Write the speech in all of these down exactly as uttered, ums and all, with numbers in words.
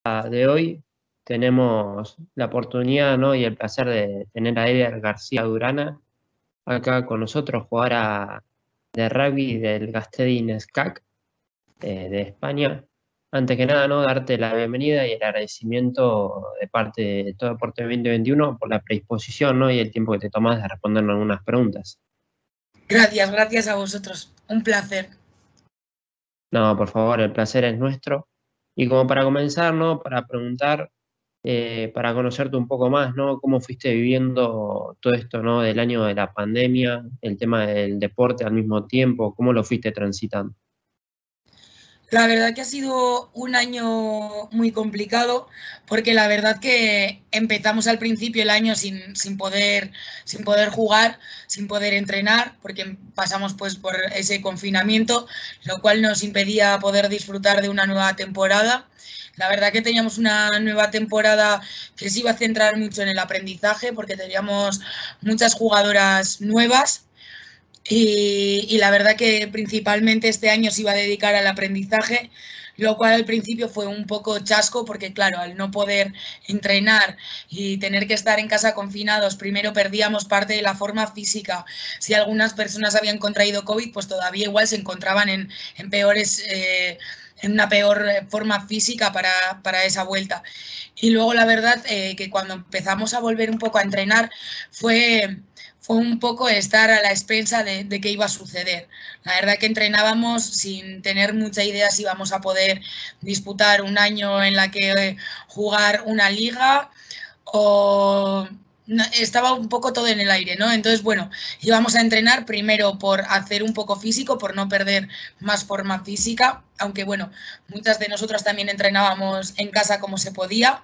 De hoy tenemos la oportunidad, ¿no? y el placer de tener a Eder García Durana acá con nosotros, jugadora de rugby del Gasteiz S C A C eh, de España. Antes que nada, ¿no? darte la bienvenida y el agradecimiento de parte de todo Deporte veinte veintiuno por la predisposición, ¿no? y el tiempo que te tomas de respondernos algunas preguntas. Gracias, gracias a vosotros. Un placer. No, por favor, el placer es nuestro. Y como para comenzar, ¿no? Para preguntar, eh, para conocerte un poco más, ¿no? ¿Cómo fuiste viviendo todo esto, ¿no? Del año de la pandemia, el tema del deporte al mismo tiempo? ¿Cómo lo fuiste transitando? La verdad que ha sido un año muy complicado porque la verdad que empezamos al principio el año sin, sin, poder, sin poder jugar, sin poder entrenar, porque pasamos pues por ese confinamiento, lo cual nos impedía poder disfrutar de una nueva temporada. La verdad que teníamos una nueva temporada que se iba a centrar mucho en el aprendizaje porque teníamos muchas jugadoras nuevas. Y, y, la verdad que principalmente este año se iba a dedicar al aprendizaje, lo cual al principio fue un poco chasco porque claro, al no poder entrenar y tener que estar en casa confinados, primero perdíamos parte de la forma física. Si algunas personas habían contraído COVID, pues todavía igual se encontraban en, en peores... Eh, en una peor forma física para, para esa vuelta. Y luego la verdad eh, que cuando empezamos a volver un poco a entrenar fue, fue un poco estar a la expensa de, de qué iba a suceder. La verdad que entrenábamos sin tener mucha idea si íbamos a poder disputar un año en la que jugar una liga o estaba un poco todo en el aire, ¿no? Entonces, bueno, íbamos a entrenar primero por hacer un poco físico, por no perder más forma física, aunque bueno, muchas de nosotras también entrenábamos en casa como se podía.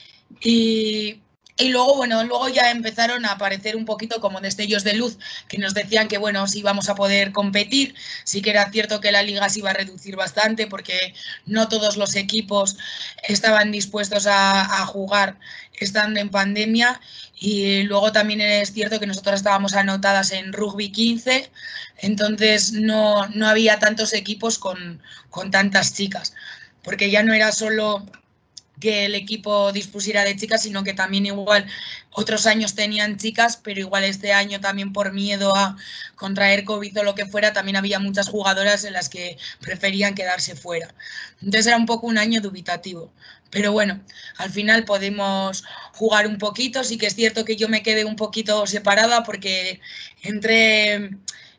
Y, y luego, bueno, luego ya empezaron a aparecer un poquito como destellos de luz que nos decían que, bueno, sí íbamos a poder competir. Sí que era cierto que la liga se iba a reducir bastante porque no todos los equipos estaban dispuestos a, a jugar estando en pandemia. Y luego también es cierto que nosotros estábamos anotadas en rugby quince, entonces no, no había tantos equipos con, con tantas chicas, porque ya no era solo que el equipo dispusiera de chicas, sino que también igual otros años tenían chicas, pero igual este año también por miedo a contraer COVID o lo que fuera, también había muchas jugadoras en las que preferían quedarse fuera. Entonces era un poco un año dubitativo. Pero bueno, al final podemos jugar un poquito. Sí que es cierto que yo me quedé un poquito separada porque entré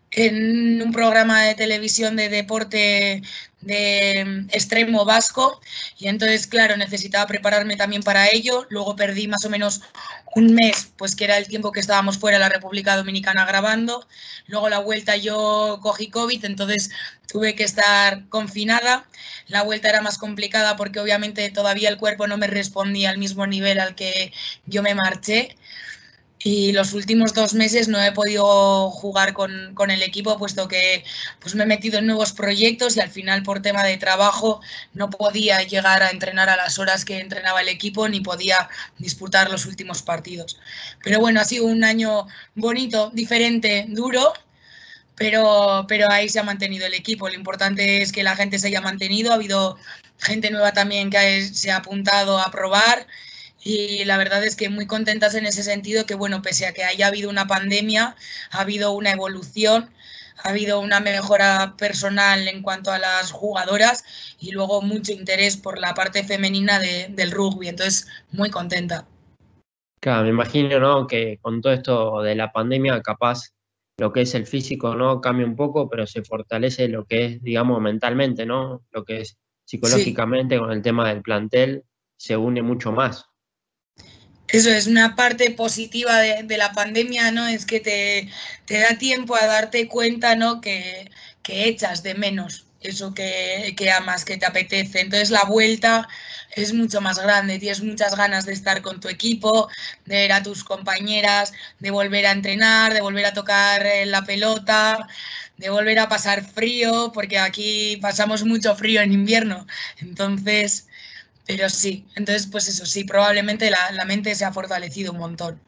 en un programa de televisión de deporte de extremo vasco y entonces, claro, necesitaba prepararme también para ello. Luego perdí más o menos un mes, pues que era el tiempo que estábamos fuera de la República Dominicana grabando. Luego la vuelta yo cogí COVID, entonces tuve que estar confinada. La vuelta era más complicada porque obviamente todavía el cuerpo no me respondía al mismo nivel al que yo me marché. Y los últimos dos meses no he podido jugar con, con, el equipo, puesto que pues, me he metido en nuevos proyectos y al final por tema de trabajo no podía llegar a entrenar a las horas que entrenaba el equipo ni podía disputar los últimos partidos. Pero bueno, ha sido un año bonito, diferente, duro, pero, pero ahí se ha mantenido el equipo. Lo importante es que la gente se haya mantenido, ha habido gente nueva también que se ha apuntado a probar. Y la verdad es que muy contentas en ese sentido que, bueno, pese a que haya habido una pandemia, ha habido una evolución, ha habido una mejora personal en cuanto a las jugadoras y luego mucho interés por la parte femenina de, del rugby. Entonces, muy contenta. Claro, me imagino, ¿no? que con todo esto de la pandemia, capaz lo que es el físico, ¿no? cambia un poco, pero se fortalece lo que es, digamos, mentalmente, ¿no? Lo que es Sí. psicológicamente con el tema del plantel, se une mucho más. Eso es una parte positiva de, de, la pandemia, ¿no? Es que te, te da tiempo a darte cuenta, ¿no? Que, que echas de menos eso que, que amas, que te apetece. Entonces la vuelta es mucho más grande, tienes muchas ganas de estar con tu equipo, de ver a tus compañeras, de volver a entrenar, de volver a tocar la pelota, de volver a pasar frío, porque aquí pasamos mucho frío en invierno. Entonces... Pero sí, entonces pues eso, sí, probablemente la, la mente se ha fortalecido un montón.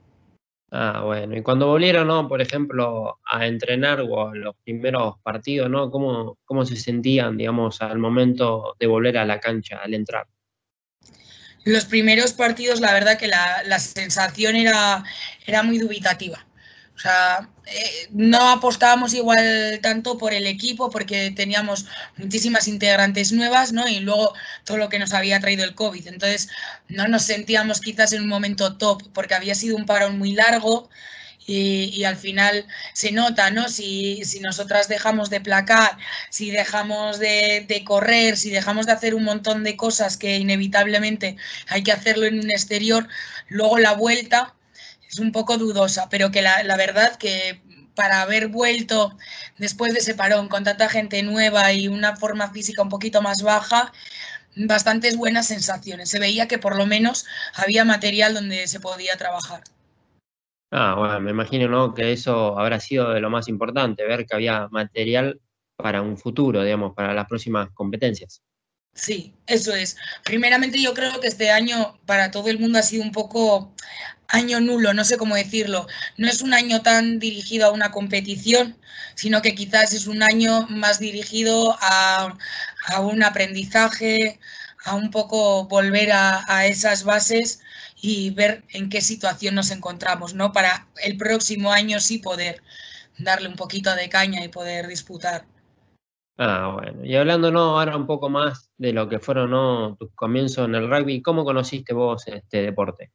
Ah, bueno, y cuando volvieron, ¿no? Por ejemplo, a entrenar o a los primeros partidos, ¿no? ¿Cómo, cómo se sentían, digamos, al momento de volver a la cancha, al entrar? Los primeros partidos, la verdad que la, la sensación era, era muy dubitativa. O sea, eh, no apostábamos igual tanto por el equipo porque teníamos muchísimas integrantes nuevas, ¿no? Y luego todo lo que nos había traído el COVID. Entonces, no nos sentíamos quizás en un momento top porque había sido un parón muy largo. Y, y, al final se nota, ¿no? Si, si nosotras dejamos de placar, si dejamos de, de, correr, si dejamos de hacer un montón de cosas que inevitablemente hay que hacerlo en un exterior, luego la vuelta es un poco dudosa, pero que la, la verdad que para haber vuelto después de ese parón con tanta gente nueva y una forma física un poquito más baja, bastantes buenas sensaciones. Se veía que por lo menos había material donde se podía trabajar. Ah, bueno, me imagino, ¿no? Que eso habrá sido de lo más importante, ver que había material para un futuro, digamos, para las próximas competencias. Sí, eso es. Primeramente yo creo que este año para todo el mundo ha sido un poco año nulo, no sé cómo decirlo. No es un año tan dirigido a una competición, sino que quizás es un año más dirigido a, a un aprendizaje, a un poco volver a, a esas bases y ver en qué situación nos encontramos, ¿no? Para el próximo año sí poder darle un poquito de caña y poder disputar. Ah, bueno. Y hablando, ¿no? Ahora un poco más de lo que fueron, ¿no? Tus comienzos en el rugby, ¿cómo conociste vos este deporte?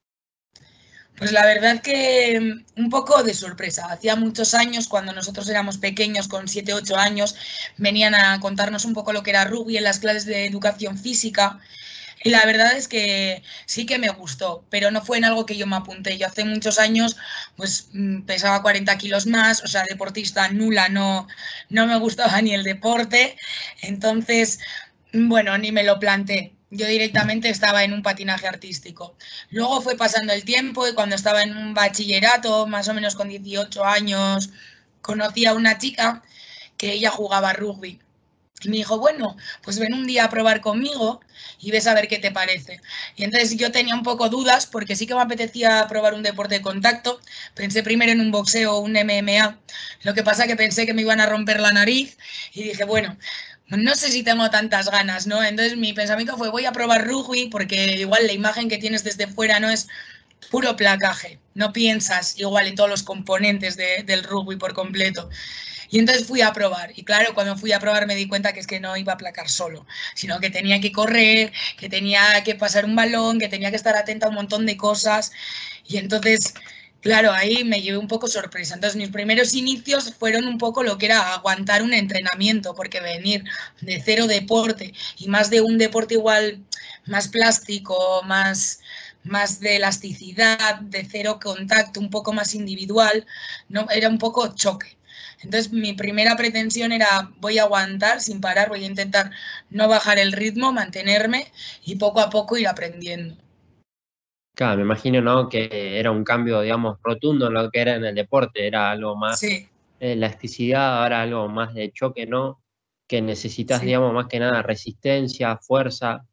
Pues la verdad que un poco de sorpresa. Hacía muchos años, cuando nosotros éramos pequeños, con siete, ocho años, venían a contarnos un poco lo que era rugby en las clases de educación física. Y la verdad es que sí que me gustó, pero no fue en algo que yo me apunté. Yo hace muchos años pues pesaba cuarenta kilos más, o sea, deportista nula, no, no me gustaba ni el deporte. Entonces, bueno, ni me lo planteé. Yo directamente estaba en un patinaje artístico. Luego fue pasando el tiempo y cuando estaba en un bachillerato, más o menos con dieciocho años, conocí a una chica que ella jugaba rugby. Y me dijo, bueno, pues ven un día a probar conmigo y ves a ver qué te parece. Y entonces yo tenía un poco dudas porque sí que me apetecía probar un deporte de contacto. Pensé primero en un boxeo o un M M A. Lo que pasa que pensé que me iban a romper la nariz y dije, bueno, no sé si tengo tantas ganas, ¿no? Entonces mi pensamiento fue, voy a probar rugby porque igual la imagen que tienes desde fuera no es puro placaje. No piensas igual en todos los componentes de, del rugby por completo. Y entonces fui a probar. Y claro, cuando fui a probar me di cuenta que es que no iba a placar solo, sino que tenía que correr, que tenía que pasar un balón, que tenía que estar atenta a un montón de cosas. Y entonces, claro, ahí me llevé un poco sorpresa. Entonces mis primeros inicios fueron un poco lo que era aguantar un entrenamiento, porque venir de cero deporte y más de un deporte igual más plástico, más más de elasticidad, de cero contacto, un poco más individual, no era un poco choque. Entonces mi primera pretensión era voy a aguantar sin parar, voy a intentar no bajar el ritmo, mantenerme y poco a poco ir aprendiendo. Claro, me imagino, ¿no? Que era un cambio, digamos, rotundo en lo que era en el deporte, era algo más Sí, elasticidad, ahora algo más de choque, ¿no? Que necesitas, sí, digamos, más que nada resistencia, fuerza,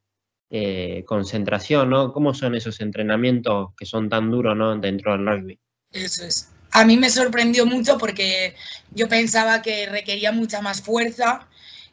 eh, concentración, ¿no? ¿Cómo son esos entrenamientos que son tan duros, ¿no? Dentro del rugby. eso es. A mí me sorprendió mucho porque yo pensaba que requería mucha más fuerza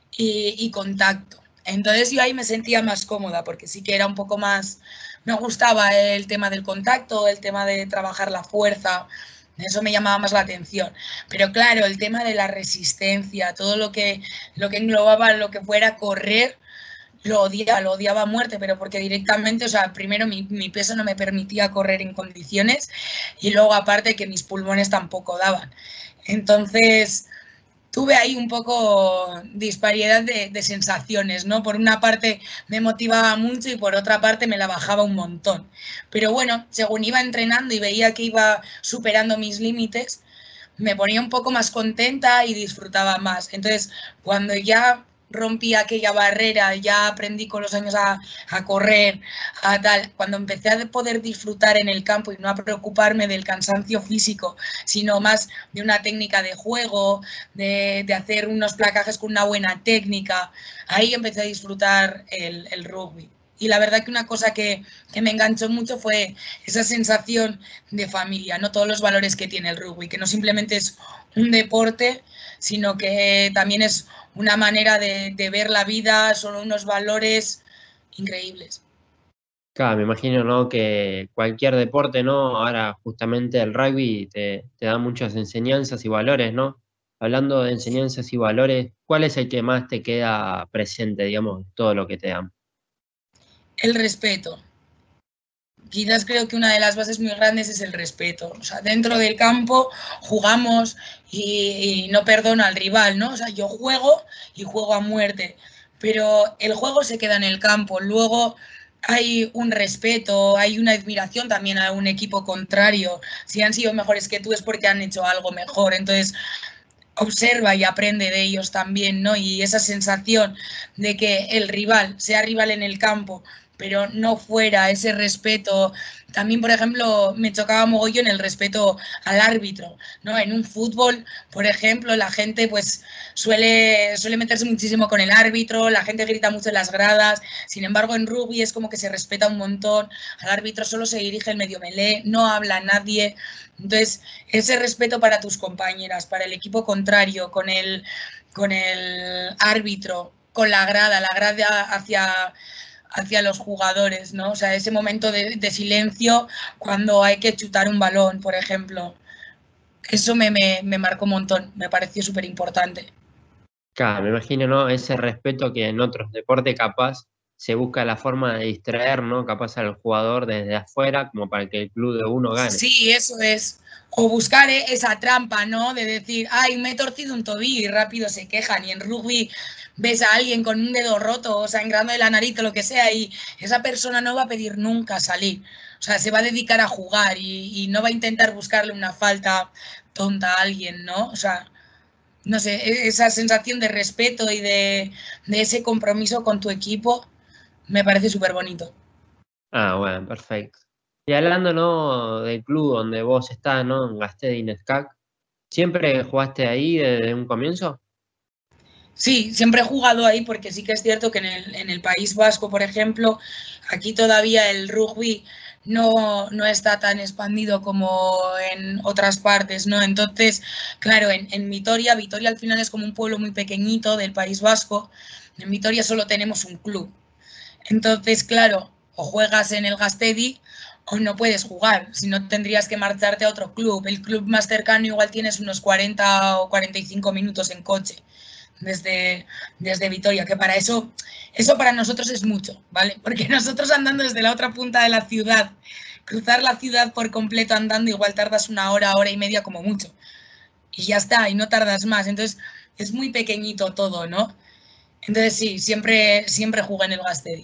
y, y contacto. Entonces yo ahí me sentía más cómoda porque sí que era un poco más, me gustaba el tema del contacto, el tema de trabajar la fuerza, eso me llamaba más la atención. Pero claro, el tema de la resistencia, todo lo que, lo que englobaba lo que fuera correr, lo odiaba, lo odiaba a muerte, pero porque directamente, o sea, primero mi, mi peso no me permitía correr en condiciones y luego aparte que mis pulmones tampoco daban. Entonces, tuve ahí un poco disparidad de, de, sensaciones, ¿no? Por una parte me motivaba mucho y por otra parte me la bajaba un montón. Pero bueno, según iba entrenando y veía que iba superando mis límites, me ponía un poco más contenta y disfrutaba más. Entonces, cuando ya rompí aquella barrera, ya aprendí con los años a, a, correr, a tal, cuando empecé a poder disfrutar en el campo y no a preocuparme del cansancio físico, sino más de una técnica de juego, de, de hacer unos placajes con una buena técnica, ahí empecé a disfrutar el, el rugby. Y la verdad que una cosa que, que, me enganchó mucho fue esa sensación de familia, no todos los valores que tiene el rugby, que no simplemente es un deporte, sino que también es una manera de, de ver la vida, son unos valores increíbles. Claro, me imagino, ¿no? Que cualquier deporte, ¿no? Ahora justamente el rugby te, te da muchas enseñanzas y valores, ¿no? Hablando de enseñanzas y valores, ¿cuál es el que más te queda presente, digamos, todo lo que te dan? El respeto. Quizás creo que una de las bases muy grandes es el respeto. O sea, dentro del campo jugamos y, y no perdono al rival, ¿no? O sea, yo juego y juego a muerte, pero el juego se queda en el campo. Luego hay un respeto, hay una admiración también a un equipo contrario. Si han sido mejores que tú es porque han hecho algo mejor. Entonces, observa y aprende de ellos también, ¿no? Y esa sensación de que el rival sea rival en el campo, pero no fuera ese respeto. También, por ejemplo, me chocaba mogollón el respeto al árbitro, ¿no? En un fútbol, por ejemplo, la gente pues suele, suele meterse muchísimo con el árbitro, la gente grita mucho en las gradas, sin embargo en rugby es como que se respeta un montón, al árbitro solo se dirige el medio melé, no habla nadie, entonces ese respeto para tus compañeras, para el equipo contrario, con el, con el árbitro, con la grada, la grada hacia, hacia los jugadores, ¿no? O sea, ese momento de, de silencio cuando hay que chutar un balón, por ejemplo. Eso me, me, me marcó un montón, me pareció súper importante. Claro, me imagino, ¿no? Ese respeto que en otros deportes capaz se busca la forma de distraer, ¿no? Capaz al jugador desde afuera, como para que el club de uno gane. Sí, eso es. O buscar esa trampa, ¿no? De decir, ay, me he torcido un tobillo y rápido se quejan. Y en rugby ves a alguien con un dedo roto o sangrando de la nariz o lo que sea y esa persona no va a pedir nunca salir. O sea, se va a dedicar a jugar y, y no va a intentar buscarle una falta tonta a alguien, ¿no? O sea, no sé, e-, esa sensación de respeto y de, de ese compromiso con tu equipo me parece súper bonito. Ah, bueno, perfecto. Y hablando, ¿no? Del club donde vos estás, ¿no? En Gasteiz Skac, ¿siempre jugaste ahí desde un comienzo? Sí, siempre he jugado ahí porque sí que es cierto que en el, en el País Vasco, por ejemplo, aquí todavía el rugby no, no está tan expandido como en otras partes, ¿no? Entonces, claro, en, en Vitoria, Vitoria al final es como un pueblo muy pequeñito del País Vasco, en Vitoria solo tenemos un club. Entonces, claro, o juegas en el Gastedi o no puedes jugar, si no tendrías que marcharte a otro club. El club más cercano igual tienes unos cuarenta o cuarenta y cinco minutos en coche desde, desde Vitoria, que para eso, eso para nosotros es mucho, ¿vale? Porque nosotros andando desde la otra punta de la ciudad, cruzar la ciudad por completo andando, igual tardas una hora, hora y media como mucho. Y ya está, y no tardas más. Entonces, es muy pequeñito todo, ¿no? Entonces, sí, siempre, siempre jugué en el Gastedi.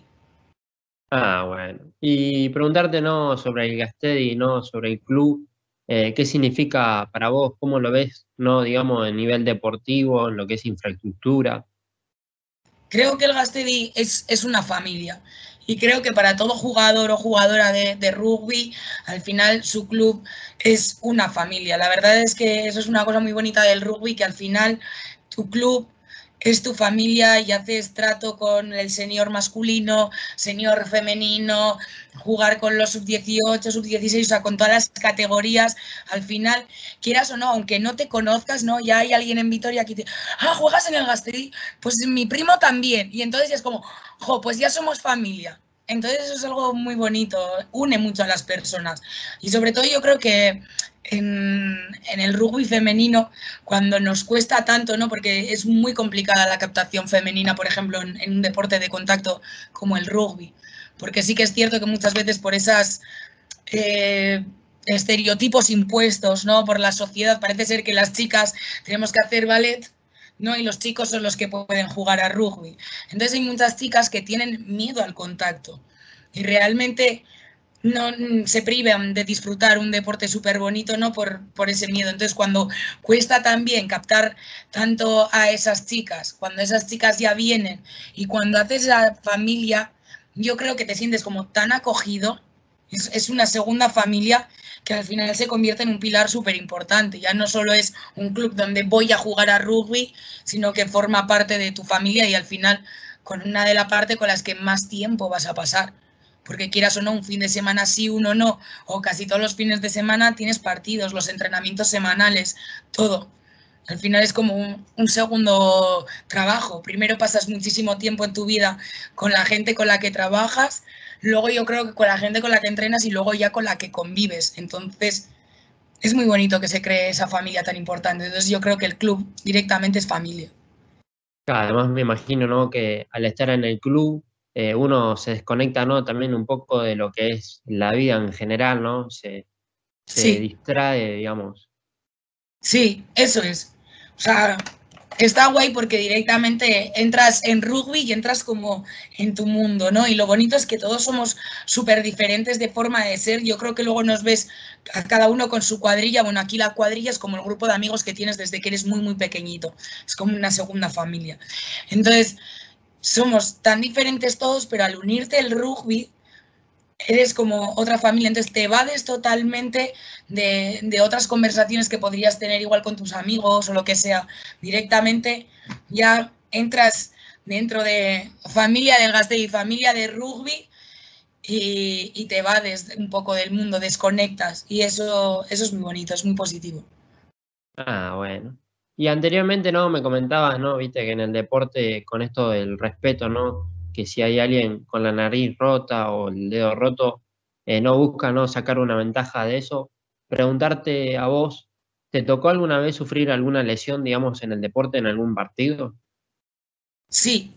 Ah, bueno. Y preguntarte, ¿no? Sobre el Gastedi, ¿no? Sobre el club, eh, ¿qué significa para vos? ¿Cómo lo ves, ¿no? Digamos, en nivel deportivo, en lo que es infraestructura. Creo que el Gastedi es, es una familia. Y creo que para todo jugador o jugadora de, de, rugby, al final su club es una familia. La verdad es que eso es una cosa muy bonita del rugby, que al final tu club es tu familia y haces trato con el senior masculino, senior femenino, jugar con los sub dieciocho, sub dieciséis, o sea, con todas las categorías, al final, quieras o no, aunque no te conozcas, ¿no? Ya hay alguien en Vitoria que te, ah, juegas en el Gasteiz, pues mi primo también, y entonces es como, jo, pues ya somos familia. Entonces eso es algo muy bonito, une mucho a las personas. Y sobre todo yo creo que en, en el rugby femenino, cuando nos cuesta tanto, ¿no? Porque es muy complicada la captación femenina, por ejemplo, en, en un deporte de contacto como el rugby. Porque sí que es cierto que muchas veces por esas eh, estereotipos impuestos, ¿no? Por la sociedad, parece ser que las chicas tenemos que hacer ballet, ¿no? Y los chicos son los que pueden jugar a rugby. Entonces hay muchas chicas que tienen miedo al contacto. Y realmente no se privan de disfrutar un deporte súper bonito, ¿no? Por, por ese miedo. Entonces, cuando cuesta también captar tanto a esas chicas, cuando esas chicas ya vienen y cuando haces la familia, yo creo que te sientes como tan acogido, es, es una segunda familia que al final se convierte en un pilar súper importante. Ya no solo es un club donde voy a jugar a rugby, sino que forma parte de tu familia y al final con una de las partes con las que más tiempo vas a pasar. Porque quieras o no, un fin de semana sí, uno no, o casi todos los fines de semana tienes partidos, los entrenamientos semanales, todo. Al final es como un, un segundo trabajo. Primero pasas muchísimo tiempo en tu vida con la gente con la que trabajas, luego yo creo que con la gente con la que entrenas y luego ya con la que convives. Entonces, es muy bonito que se cree esa familia tan importante. Entonces, yo creo que el club directamente es familia. Además me imagino, ¿no? Que al estar en el club eh, uno se desconecta, ¿no? También un poco de lo que es la vida en general, ¿no? Se, se Sí, distrae, digamos. sí, eso es. O sea, está guay porque directamente entras en rugby y entras como en tu mundo, ¿no? Y lo bonito es que todos somos súper diferentes de forma de ser. Yo creo que luego nos ves a cada uno con su cuadrilla. Bueno, aquí la cuadrilla es como el grupo de amigos que tienes desde que eres muy, muy pequeñito. Es como una segunda familia. Entonces, somos tan diferentes todos, pero al unirte el rugby eres como otra familia, entonces te evades totalmente de, de, otras conversaciones que podrías tener igual con tus amigos o lo que sea. Directamente ya entras dentro de familia del Gasteiz, familia de rugby y, y, te evades un poco del mundo, desconectas y eso, eso es muy bonito, es muy positivo. Ah, bueno. Y anteriormente, ¿no? Me comentabas, ¿no? Viste que en el deporte, con esto del respeto, ¿no? Que si hay alguien con la nariz rota o el dedo roto, eh, no busca, ¿no? Sacar una ventaja de eso. Preguntarte a vos, ¿te tocó alguna vez sufrir alguna lesión, digamos, en el deporte, en algún partido? Sí,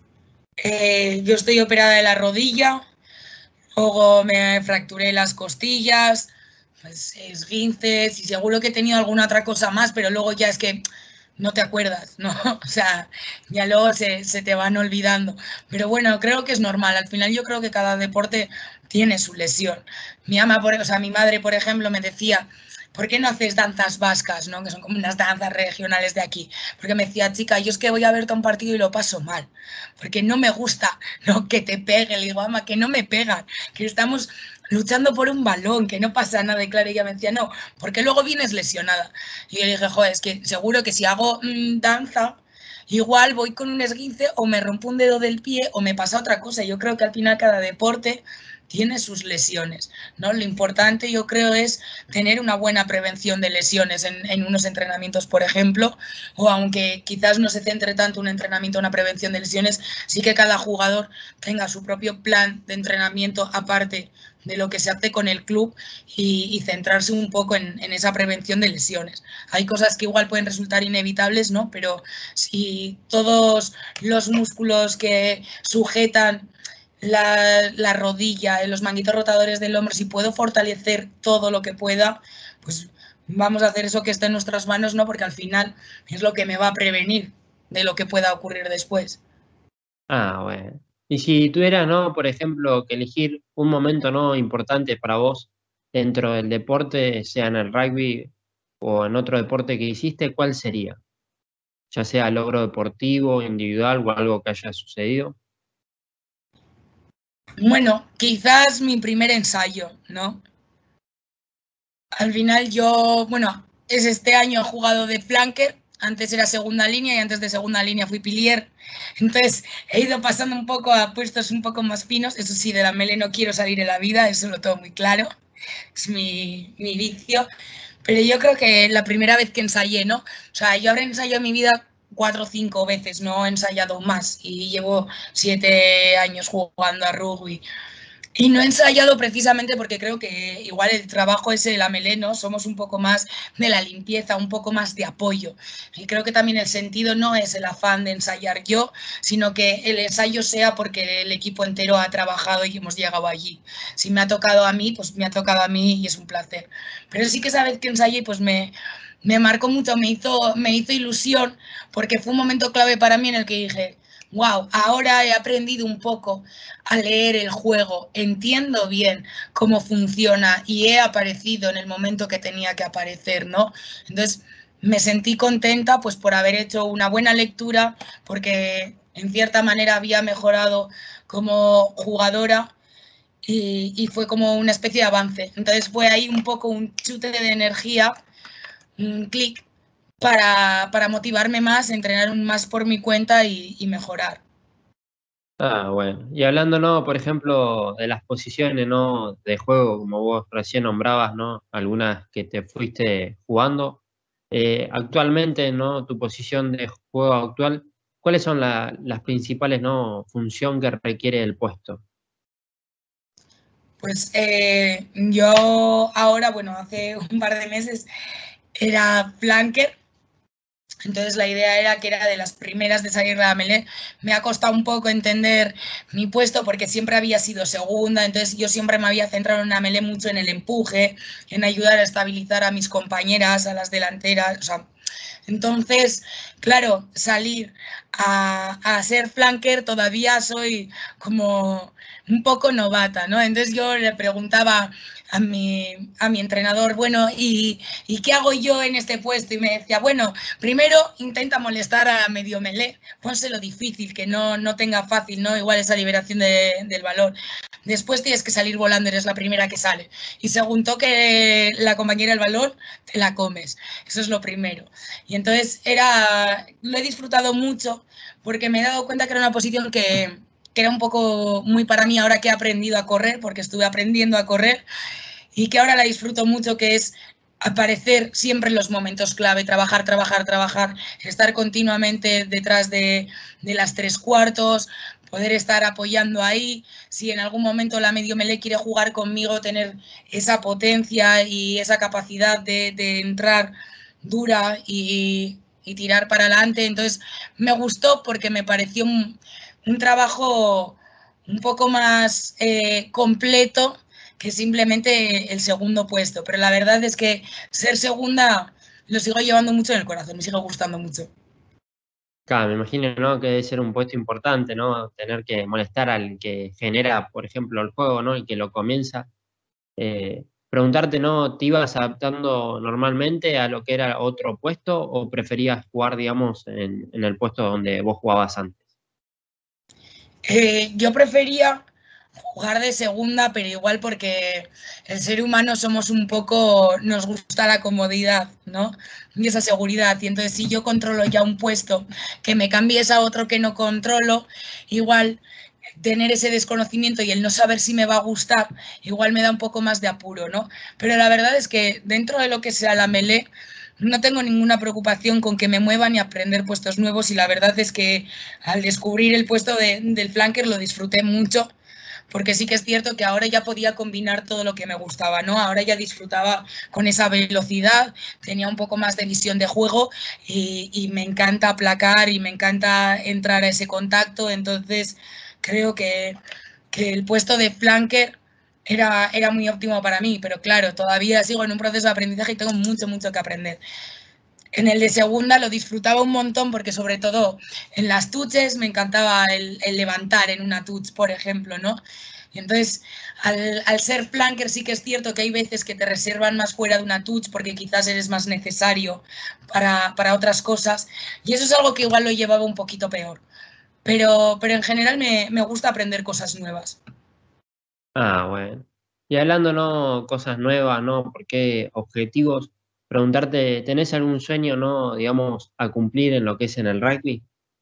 eh, yo estoy operada de la rodilla, luego me fracturé las costillas, pues, esguinces y seguro que he tenido alguna otra cosa más, pero luego ya es que no te acuerdas, ¿no? O sea, ya luego se, se te van olvidando. Pero bueno, creo que es normal. Al final yo creo que cada deporte tiene su lesión. Mi ama, por, o sea, mi madre, por ejemplo, me decía, ¿por qué no haces danzas vascas, ¿no? Que son como unas danzas regionales de aquí. Porque me decía, chica, yo es que voy a verte a un partido y lo paso mal. Porque no me gusta, ¿no? Que te pegue. Le digo, ama, que no me pegan. Que estamos luchando por un balón, que no pasa nada. Y claro, ella me decía, no, porque luego vienes lesionada. Y yo le dije, joder, es que seguro que si hago mmm, danza, igual voy con un esguince o me rompo un dedo del pie o me pasa otra cosa. Yo creo que al final cada deporte tiene sus lesiones, ¿no? Lo importante yo creo es tener una buena prevención de lesiones en, en unos entrenamientos, por ejemplo, o aunque quizás no se centre tanto un entrenamiento en una prevención de lesiones, sí que cada jugador tenga su propio plan de entrenamiento aparte de lo que se hace con el club y, y centrarse un poco en, en, esa prevención de lesiones. Hay cosas que igual pueden resultar inevitables, ¿no? Pero si todos los músculos que sujetan la, la rodilla, los manguitos rotadores del hombro, si puedo fortalecer todo lo que pueda, pues vamos a hacer eso que está en nuestras manos, ¿no? Porque al final es lo que me va a prevenir de lo que pueda ocurrir después. Ah, bueno. Y si tuvieras, ¿no? Por ejemplo, que elegir un momento, ¿no? Importante para vos dentro del deporte, sea en el rugby o en otro deporte que hiciste, ¿cuál sería? Ya sea logro deportivo, individual o algo que haya sucedido. Bueno, quizás mi primer ensayo, ¿no? Al final yo, bueno, es este año he jugado de flanker, antes era segunda línea y antes de segunda línea fui pilier. Entonces he ido pasando un poco a puestos un poco más finos. Eso sí, de la mele no quiero salir en la vida, eso lo tengo muy claro. Es mi, mi vicio. Pero yo creo que la primera vez que ensayé, ¿no? O sea, yo habré ensayado en mi vida cuatro o cinco veces, no he ensayado más y llevo siete años jugando a rugby. Y no he ensayado precisamente porque creo que igual el trabajo es el amelé, ¿no? Somos un poco más de la limpieza, un poco más de apoyo. Y creo que también el sentido no es el afán de ensayar yo, sino que el ensayo sea porque el equipo entero ha trabajado y hemos llegado allí. Si me ha tocado a mí, pues me ha tocado a mí y es un placer. Pero sí que esa vez que ensayé, pues me, me marcó mucho, me hizo, me hizo ilusión porque fue un momento clave para mí en el que dije, wow, ahora he aprendido un poco a leer el juego, entiendo bien cómo funciona y he aparecido en el momento que tenía que aparecer, ¿no? Entonces me sentí contenta pues por haber hecho una buena lectura, porque en cierta manera había mejorado como jugadora y, y fue como una especie de avance. Entonces fue ahí un poco un chute de energía, un clic para, para motivarme más, entrenar más por mi cuenta y, y mejorar. Ah, bueno. Y hablando, ¿no? Por ejemplo, de las posiciones, ¿no? De juego, como vos recién nombrabas, ¿no? Algunas que te fuiste jugando. Eh, actualmente, ¿no? Tu posición de juego actual, ¿cuáles son la- las principales, ¿no? Función que requiere el puesto? Pues eh, yo ahora, bueno, hace un par de meses era flanker. Entonces la idea era que era de las primeras de salir de la melee. Me ha costado un poco entender mi puesto porque siempre había sido segunda, entonces yo siempre me había centrado en la melee mucho en el empuje, en ayudar a estabilizar a mis compañeras, a las delanteras, o sea, entonces, claro, salir a, a ser flanker todavía soy como un poco novata, ¿no? Entonces yo le preguntaba a mi, a mi entrenador, bueno, ¿y, ¿y qué hago yo en este puesto? Y me decía, bueno, primero intenta molestar a medio melee, pónselo difícil, que no, no tenga fácil, ¿no? Igual esa liberación de, del balón. Después tienes que salir volando, eres la primera que sale. Y según toque la compañera el balón, te la comes. Eso es lo primero. Y entonces era, lo he disfrutado mucho porque me he dado cuenta que era una posición que, que era un poco muy para mí ahora que he aprendido a correr, porque estuve aprendiendo a correr y que ahora la disfruto mucho, que es aparecer siempre en los momentos clave, trabajar, trabajar, trabajar, estar continuamente detrás de, de las tres cuartos, poder estar apoyando ahí, si en algún momento la medio melee quiere jugar conmigo, tener esa potencia y esa capacidad de, de entrar dura y, y, tirar para adelante. Entonces me gustó porque me pareció un, un trabajo un poco más eh, completo que simplemente el segundo puesto. Pero la verdad es que ser segunda lo sigo llevando mucho en el corazón, me sigue gustando mucho. Claro, me imagino, ¿no? Que debe ser un puesto importante, ¿no? Tener que molestar al que genera, por ejemplo, el juego, ¿no? Y que lo comienza. Eh, preguntarte, ¿no? ¿Te ibas adaptando normalmente a lo que era otro puesto o preferías jugar, digamos, en, en el puesto donde vos jugabas antes? Eh, yo prefería jugar de segunda, pero igual porque el ser humano somos un poco, nos gusta la comodidad, ¿no? Y esa seguridad. Y entonces si yo controlo ya un puesto, que me cambies a otro que no controlo, igual tener ese desconocimiento y el no saber si me va a gustar, igual me da un poco más de apuro, ¿no? Pero la verdad es que dentro de lo que sea la melee, no tengo ninguna preocupación con que me muevan y aprender puestos nuevos y la verdad es que al descubrir el puesto de, del flanker lo disfruté mucho porque sí que es cierto que ahora ya podía combinar todo lo que me gustaba, ¿no? Ahora ya disfrutaba con esa velocidad, tenía un poco más de visión de juego y, y me encanta aplacar y me encanta entrar a ese contacto, entonces creo que, que el puesto de flanker era, era muy óptimo para mí, pero claro, todavía sigo en un proceso de aprendizaje y tengo mucho, mucho que aprender. En el de segunda lo disfrutaba un montón porque sobre todo en las touches me encantaba el, el levantar en una touch, por ejemplo, ¿no? Y entonces, al, al, ser flanker sí que es cierto que hay veces que te reservan más fuera de una touch porque quizás eres más necesario para, para otras cosas y eso es algo que igual lo llevaba un poquito peor. Pero, pero en general me, me gusta aprender cosas nuevas. Ah, bueno. Y hablando, ¿no? Cosas nuevas, ¿no? ¿Por qué objetivos? Preguntarte, ¿tenés algún sueño, ¿no? Digamos, a cumplir en lo que es en el rugby?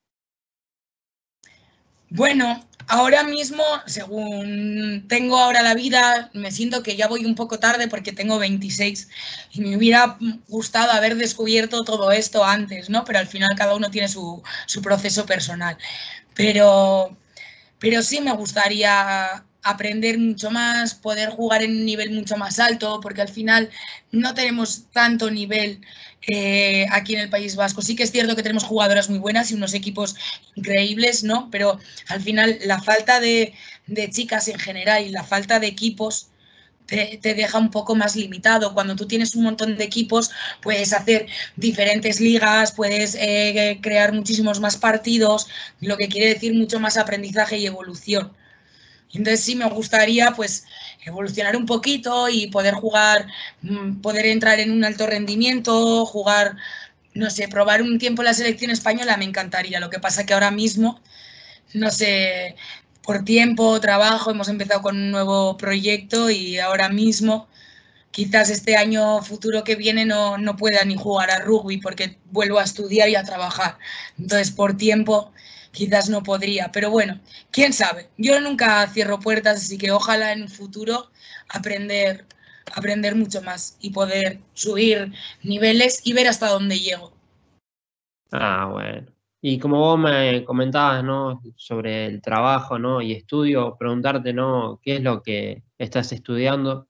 Bueno, ahora mismo, según tengo ahora la vida, me siento que ya voy un poco tarde porque tengo veintiséis y me hubiera gustado haber descubierto todo esto antes, ¿no? Pero al final cada uno tiene su, su proceso personal. Pero, pero sí me gustaría aprender mucho más, poder jugar en un nivel mucho más alto, porque al final no tenemos tanto nivel eh, aquí en el País Vasco. Sí que es cierto que tenemos jugadoras muy buenas y unos equipos increíbles, ¿no? Pero al final la falta de, de chicas en general y la falta de equipos te, te, deja un poco más limitado. Cuando tú tienes un montón de equipos, puedes hacer diferentes ligas, puedes eh, crear muchísimos más partidos, lo que quiere decir mucho más aprendizaje y evolución. Entonces sí me gustaría pues evolucionar un poquito y poder jugar, poder entrar en un alto rendimiento, jugar, no sé, probar un tiempo la selección española me encantaría. Lo que pasa que ahora mismo, no sé, por tiempo, trabajo, hemos empezado con un nuevo proyecto y ahora mismo quizás este año futuro que viene no, no pueda ni jugar a rugby porque vuelvo a estudiar y a trabajar. Entonces, por tiempo, quizás no podría. Pero bueno, quién sabe. Yo nunca cierro puertas, así que ojalá en un futuro aprender, aprender mucho más y poder subir niveles y ver hasta dónde llego. Ah, bueno. Y como vos me comentabas, ¿no? Sobre el trabajo, ¿no? Y estudio, preguntarte, ¿no? ¿Qué es lo que estás estudiando?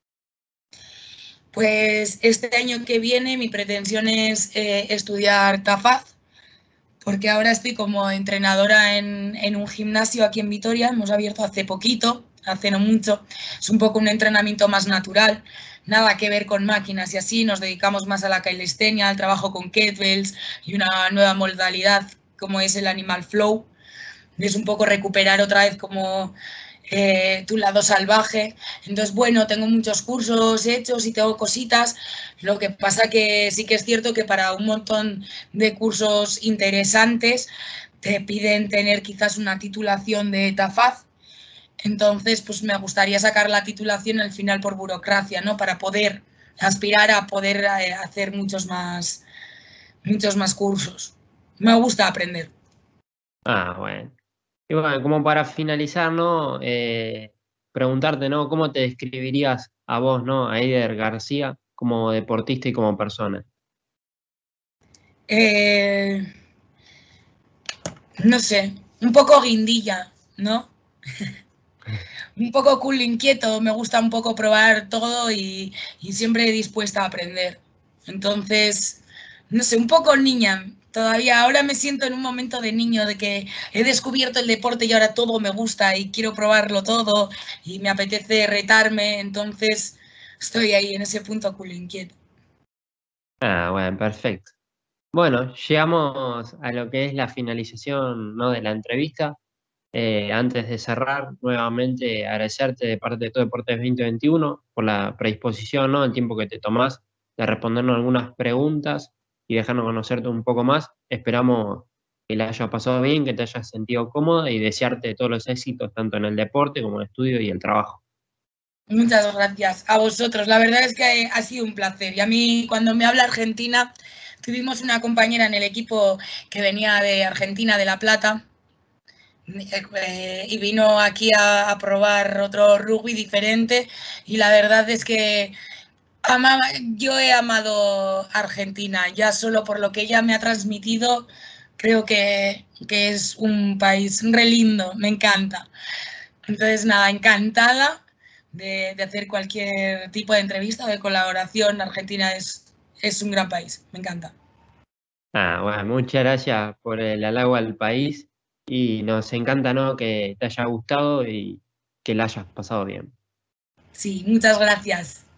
Pues este año que viene mi pretensión es eh, estudiar TAFAZ, porque ahora estoy como entrenadora en, en un gimnasio aquí en Vitoria, hemos abierto hace poquito, hace no mucho, es un poco un entrenamiento más natural, nada que ver con máquinas y así, nos dedicamos más a la calistenia, al trabajo con kettlebells y una nueva modalidad como es el animal flow, es un poco recuperar otra vez como eh, tu lado salvaje. Entonces, bueno, tengo muchos cursos hechos y tengo cositas. Lo que pasa que sí que es cierto que para un montón de cursos interesantes te piden tener quizás una titulación de TAFAZ. Entonces, pues me gustaría sacar la titulación al final por burocracia, ¿no? Para poder aspirar a poder eh, hacer muchos más, muchos más cursos. Me gusta aprender. Ah, bueno. Y bueno, como para finalizar, ¿no? Eh, preguntarte, ¿no? ¿Cómo te describirías a vos, ¿no? A Eider García como deportista y como persona? Eh, no sé, un poco guindilla, ¿no? Un poco cool, inquieto, me gusta un poco probar todo y, y siempre dispuesta a aprender. Entonces, no sé, un poco niña. Todavía ahora me siento en un momento de niño, de que he descubierto el deporte y ahora todo me gusta y quiero probarlo todo y me apetece retarme. Entonces, estoy ahí en ese punto cool, inquieto. Ah, bueno, perfecto. Bueno, llegamos a lo que es la finalización, ¿no? De la entrevista. Eh, antes de cerrar, nuevamente agradecerte de parte de todo Deportes dos mil veintiuno por la predisposición, ¿no? El tiempo que te tomás de respondernos algunas preguntas y dejarnos conocerte un poco más. Esperamos que la hayas pasado bien, que te hayas sentido cómoda y desearte todos los éxitos tanto en el deporte como en el estudio y el trabajo. Muchas gracias a vosotros. La verdad es que ha sido un placer. Y a mí, cuando me habla Argentina, tuvimos una compañera en el equipo que venía de Argentina, de La Plata, eh, y vino aquí a, a, probar otro rugby diferente. Y la verdad es que amaba, yo he amado Argentina, ya solo por lo que ella me ha transmitido. Creo que, que es un país re lindo, me encanta. Entonces, nada, encantada de, de, hacer cualquier tipo de entrevista o de colaboración. Argentina es, es un gran país, me encanta. Ah, bueno, muchas gracias por el halago al país y nos encanta, ¿no? Que te haya gustado y que la hayas pasado bien. Sí, muchas gracias.